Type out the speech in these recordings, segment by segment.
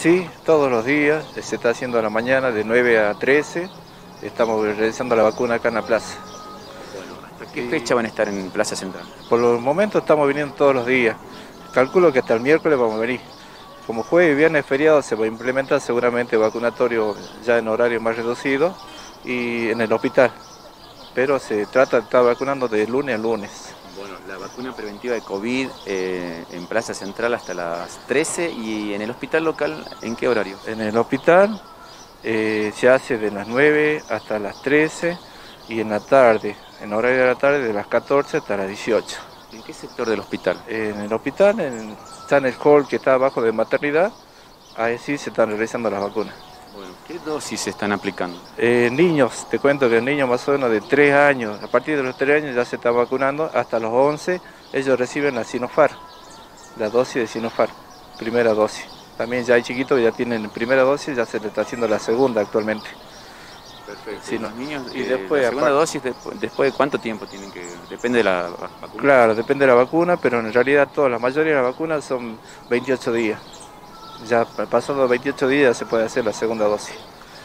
Sí, todos los días, se está haciendo a la mañana de 9 a 13, estamos realizando la vacuna acá en la plaza. Bueno, ¿hasta qué Y fecha van a estar en Plaza Central? por el momento estamos viniendo todos los días, calculo que hasta el miércoles vamos a venir. Como jueves y viernes es feriado, se va a implementar seguramente vacunatorio ya en horario más reducido y en el hospital, pero se trata de estar vacunando de lunes a lunes. Bueno, la vacuna preventiva de COVID en Plaza Central hasta las 13 y en el hospital local, ¿en qué horario? En el hospital se hace de las 9 hasta las 13 y en la tarde, en horario de la tarde, de las 14 hasta las 18. ¿En qué sector del hospital? En el hospital está en el hall que está abajo de maternidad, ahí sí se están realizando las vacunas. Bueno, ¿qué dosis se están aplicando? Niños, te cuento que niños más o menos de 3 años, a partir de los 3 años ya se están vacunando, hasta los 11 ellos reciben la Sinopharm, la dosis de Sinopharm, primera dosis. También ya hay chiquitos que ya tienen primera dosis, ya se les está haciendo la segunda actualmente. Perfecto. Sí, ¿Y los niños, y después, la segunda dosis, después de cuánto tiempo tienen que...? Depende de la vacuna. claro, depende de la vacuna, pero en realidad la mayoría de las vacunas son 28 días. Ya pasando 28 días se puede hacer la segunda dosis.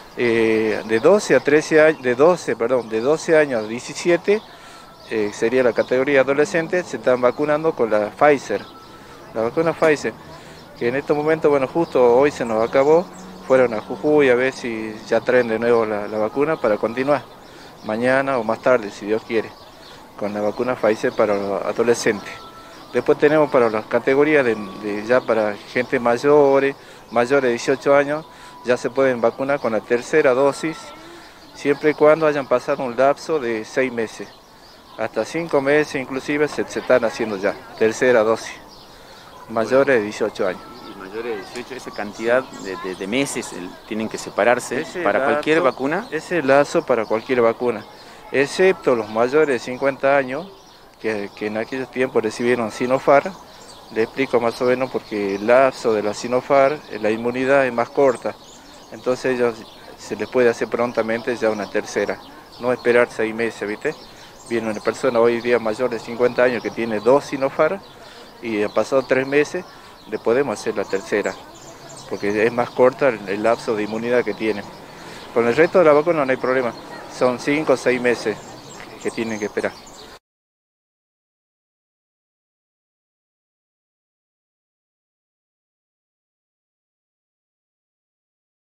De 12 a 13 años, de 12 años a 17, sería la categoría adolescente, se están vacunando con la Pfizer, la vacuna Pfizer, que en estos momentos, bueno, justo hoy se nos acabó, fueron a Jujuy a ver si ya traen de nuevo la vacuna para continuar, mañana o más tarde, si Dios quiere, con la vacuna Pfizer para los adolescentes. Después tenemos para las categorías ya para gente mayores de 18 años, ya se pueden vacunar con la tercera dosis, siempre y cuando hayan pasado un lapso de 6 meses. Hasta 5 meses inclusive se están haciendo ya, tercera dosis, mayores de 18 años. Y mayores de 18, esa cantidad de meses tienen que separarse para cualquier vacuna. Ese lazo para cualquier vacuna, excepto los mayores de 50 años, que en aquellos tiempos recibieron Sinopharm. Le explico más o menos porque el lapso de la Sinopharm, la inmunidad es más corta, entonces ellos se les puede hacer prontamente ya una tercera, no esperar 6 meses, ¿viste? Viene una persona hoy día mayor de 50 años que tiene 2 Sinopharm y ha pasado 3 meses, le podemos hacer la tercera, porque es más corta el lapso de inmunidad que tiene. Con el resto de la vacuna no hay problema, son 5 o 6 meses que tienen que esperar.